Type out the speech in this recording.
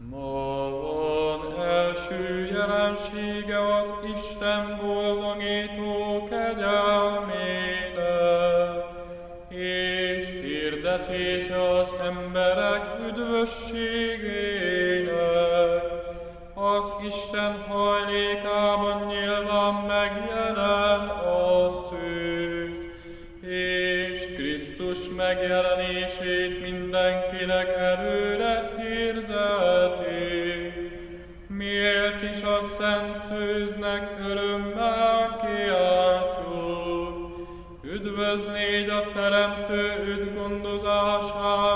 Ma van első jelensége az Isten boldogító kegyelmének, és hirdetése az emberek üdvösségének. Az Isten hajlékában nyilván megjelen a szűz, és Krisztus megjelenését mindenkinek előre hirdeti. Miért is a szent szűznek örömmel kiáltjuk? Üdvözlégy a Teremtő üdvgondozását,